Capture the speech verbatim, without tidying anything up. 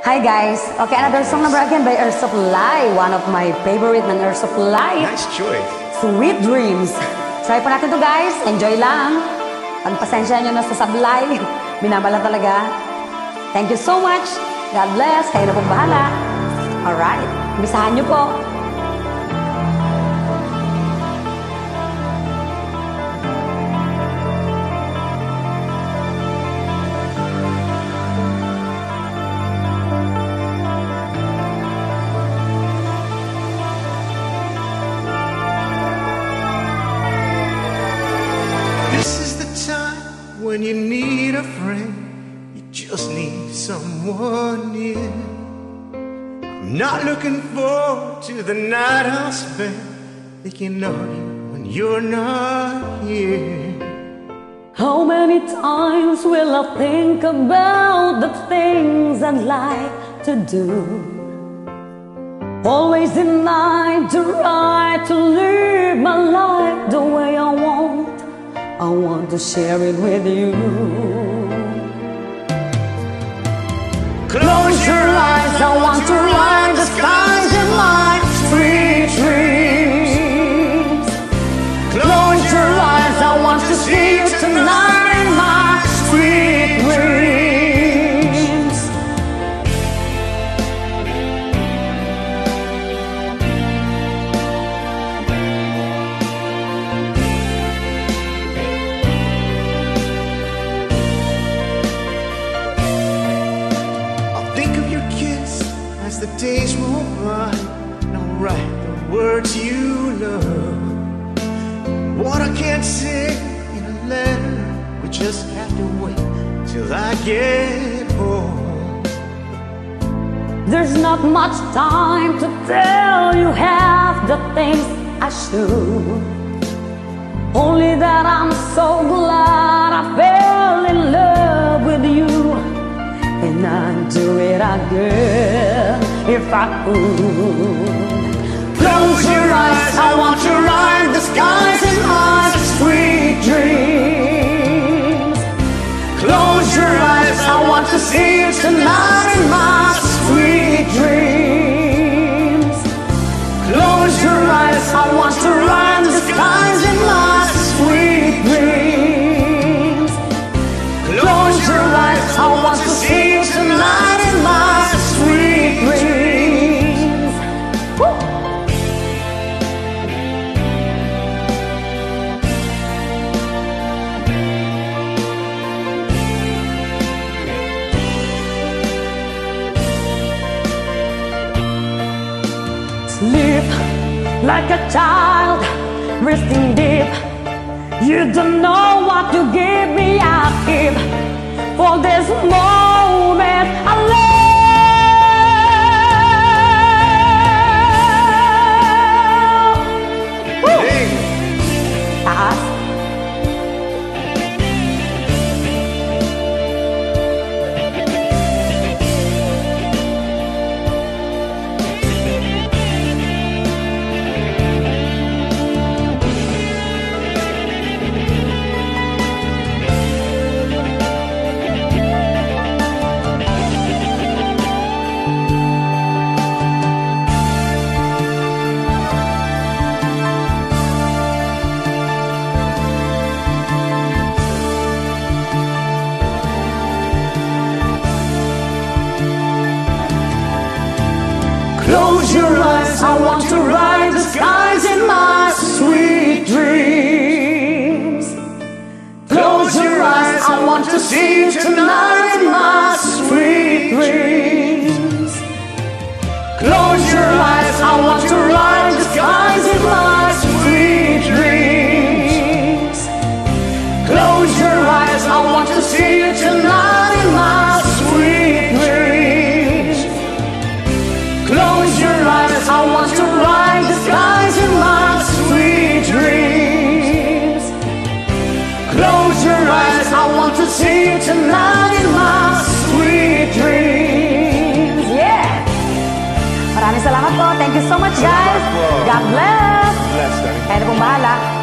Hi guys. Okay, another song number again by Air Supply. One of my favorite ng Air Supply. Nice choice. Sweet Dreams. Try po natin to guys. Enjoy lang. Pagpasensya nyo na sa sablay. Binabala talaga. Thank you so much. God bless. Kayo na pong bahala. Alright. Bisahan nyo po. This is the time when you need a friend. You just need someone near. I'm not looking forward to the night I'll spend thinking of you when you're not here. How many times will I think about the things I'd like to do? Always in mind to try to live my life the way I want. I want to share it with you. Close your eyes, I want to ride the skies in my sweet dreams. Close your eyes, I want to see you tonight in my sweet dreams. As the days roll by, and I'll write the words you love. What I can't say in a letter, we just have to wait till I get home. There's not much time to tell you half the things I should. Only that I'm so glad I fell in love with you. And I'd do it again if I could. Close your eyes, I want to ride the skies in my sweet dreams. Close your eyes, I want to see you tonight in my sweet dreams. Close your eyes, I want to ride the skies in my sweet dreams. Close your eyes, I want to see you tonight in my sweet dreams. Woo! Sleep like a child, resting deep. You don't know what to give me, I keep for this moment I love. Hey. Taas. Close your eyes, I want to ride the skies in my sweet dreams. Close your eyes, I want to see you tonight in my sweet dreams. Close your eyes, I want to ride the skies in my sweet dreams. Close your eyes, I want to see you tonight in my sweet dreams. Close your eyes, I want to ride the skies in my sweet dreams. Close your eyes, I want to see you tonight in my sweet dreams. Yeah! Maraming salamat po. Thank you so much guys. God bless. Bless, daddy. Kaya na pong bahala.